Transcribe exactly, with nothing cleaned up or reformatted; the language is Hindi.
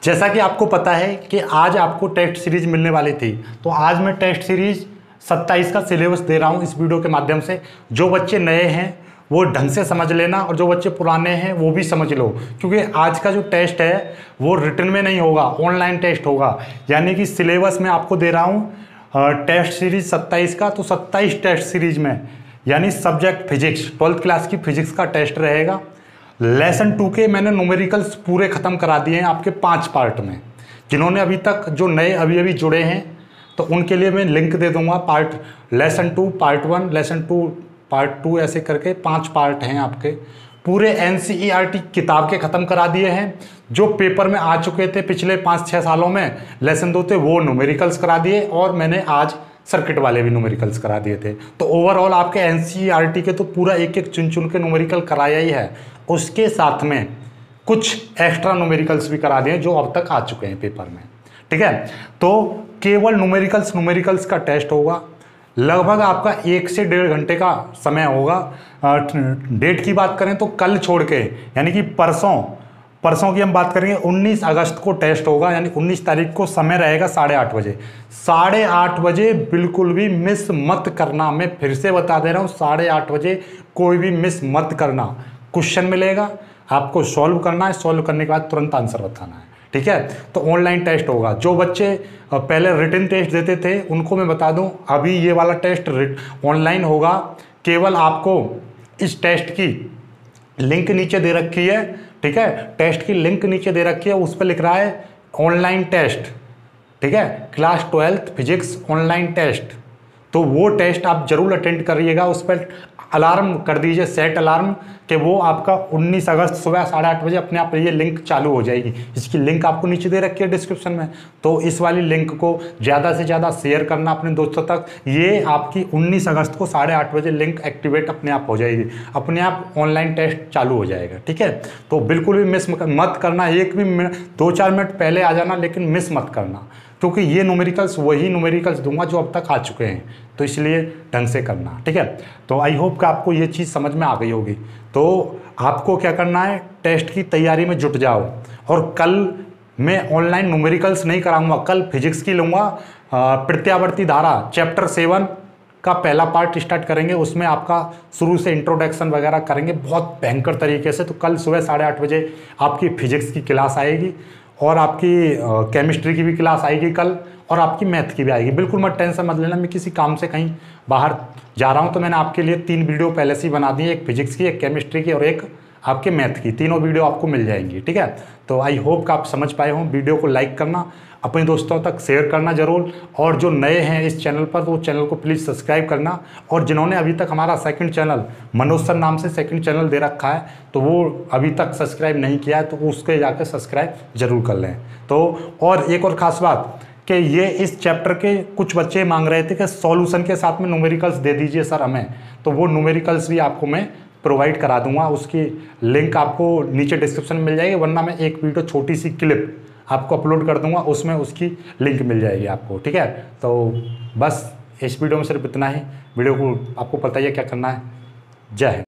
जैसा कि आपको पता है कि आज आपको टेस्ट सीरीज मिलने वाली थी, तो आज मैं टेस्ट सीरीज सत्ताईस का सिलेबस दे रहा हूं इस वीडियो के माध्यम से। जो बच्चे नए हैं वो ढंग से समझ लेना और जो बच्चे पुराने हैं वो भी समझ लो, क्योंकि आज का जो टेस्ट है वो रिटन में नहीं होगा, ऑनलाइन टेस्ट होगा। यानी कि सिलेबस में आपको दे रहा हूँ टेस्ट सीरीज सत्ताईस का, तो सत्ताईस टेस्ट सीरीज में यानी सब्जेक्ट फिजिक्स, ट्वेल्थ क्लास की फिजिक्स का टेस्ट रहेगा। लेसन टू के मैंने न्यूमेरिकल्स पूरे ख़त्म करा दिए हैं आपके पांच पार्ट में। जिन्होंने अभी तक, जो नए अभी अभी जुड़े हैं, तो उनके लिए मैं लिंक दे दूंगा। Part lesson two, part one, lesson two, part two, ऐसे करके पांच पार्ट हैं आपके। पूरे एनसीईआरटी किताब के ख़त्म करा दिए हैं। जो पेपर में आ चुके थे पिछले पाँच छः सालों में लेसन दो थे, वो न्यूमेरिकल्स करा दिए, और मैंने आज सर्किट वाले भी न्यूमेरिकल्स करा दिए थे। तो ओवरऑल आपके एनसीईआरटी के तो पूरा एक एक चुन चुन के न्यूमेरिकल कराया ही है। उसके साथ में कुछ एक्स्ट्रा न्यूमेरिकल्स भी करा दिए जो अब तक आ चुके हैं पेपर में। ठीक है, तो केवल न्यूमेरिकल्स न्यूमेरिकल्स का टेस्ट होगा। लगभग आपका एक से डेढ़ घंटे का समय होगा। डेट की बात करें तो कल छोड़ के, यानी कि परसों परसों की हम बात करेंगे, उन्नीस अगस्त को टेस्ट होगा। यानी उन्नीस तारीख को समय रहेगा साढ़े आठ बजे। साढ़े आठ बजे बिल्कुल भी मिस मत करना। मैं फिर से बता दे रहा हूँ, साढ़े आठ बजे कोई भी मिस मत करना। क्वेश्चन मिलेगा, आपको सॉल्व करना है, सॉल्व करने के बाद तुरंत आंसर बताना है। ठीक है, तो ऑनलाइन टेस्ट होगा। जो बच्चे पहले रिटन टेस्ट देते थे उनको मैं बता दूं, अभी ये वाला टेस्ट ऑनलाइन होगा। केवल आपको इस टेस्ट की लिंक नीचे दे रखी है। ठीक है, टेस्ट की लिंक नीचे दे रखी है, उस पर लिख रहा है ऑनलाइन टेस्ट। ठीक है, class twelfth physics online test. तो वो टेस्ट आप जरूर अटेंड करिएगा। उस पर अलार्म कर दीजिए, सेट अलार्म, कि वो आपका उन्नीस अगस्त सुबह साढ़े आठ बजे अपने आप ये लिंक चालू हो जाएगी। इसकी लिंक आपको नीचे दे रखी है डिस्क्रिप्शन में। तो इस वाली लिंक को ज़्यादा से ज़्यादा शेयर करना अपने दोस्तों तक। ये आपकी उन्नीस अगस्त को साढ़े आठ बजे लिंक एक्टिवेट अपने आप हो जाएगी, अपने आप ऑनलाइन टेस्ट चालू हो जाएगा। ठीक है, तो बिल्कुल भी मिस मत करना। एक भी मिनट, दो चार मिनट पहले आ जाना, लेकिन मिस मत करना, क्योंकि ये न्यूमेरिकल्स वही न्यूमेरिकल्स दूंगा जो अब तक आ चुके हैं। तो इसलिए ढंग से करना। ठीक है, तो आई होप कि आपको ये चीज़ समझ में आ गई होगी। तो आपको क्या करना है, टेस्ट की तैयारी में जुट जाओ। और कल मैं ऑनलाइन न्यूमेरिकल्स नहीं कराऊंगा, कल फिजिक्स की लूँगा। प्रत्यावर्ती धारा चैप्टर सेवन का पहला पार्ट स्टार्ट करेंगे। उसमें आपका शुरू से इंट्रोडक्शन वगैरह करेंगे बहुत भयंकर तरीके से। तो कल सुबह साढ़े आठ बजे आपकी फिजिक्स की क्लास आएगी, और आपकी केमिस्ट्री की भी क्लास आएगी कल, और आपकी मैथ की भी आएगी। बिल्कुल मत टेंशन मत लेना। मैं किसी काम से कहीं बाहर जा रहा हूं, तो मैंने आपके लिए तीन वीडियो पहले से ही बना दी है, एक फिजिक्स की, एक केमिस्ट्री की और एक आपके मैथ की। तीनों वीडियो आपको मिल जाएंगी। ठीक है, तो आई होप कि आप समझ पाए हों। वीडियो को लाइक करना, अपने दोस्तों तक शेयर करना जरूर, और जो नए हैं इस चैनल पर तो वो चैनल को प्लीज़ सब्सक्राइब करना। और जिन्होंने अभी तक हमारा सेकंड चैनल, मनोज सर नाम से सेकंड चैनल दे रखा है, तो वो अभी तक सब्सक्राइब नहीं किया है, तो उसके जाकर सब्सक्राइब जरूर कर लें। तो और एक और ख़ास बात कि ये इस चैप्टर के कुछ बच्चे मांग रहे थे कि सॉल्यूशन के साथ में न्यूमेरिकल्स दे दीजिए सर हमें, तो वो न्यूमेरिकल्स भी आपको मैं प्रोवाइड करा दूंगा। उसकी लिंक आपको नीचे डिस्क्रिप्शन में मिल जाएगी, वरना मैं एक वीडियो छोटी सी क्लिप आपको अपलोड कर दूंगा, उसमें उसकी लिंक मिल जाएगी आपको। ठीक है, तो बस इस वीडियो में सिर्फ इतना ही। वीडियो को आपको पता ही है क्या करना है। जय हिंद।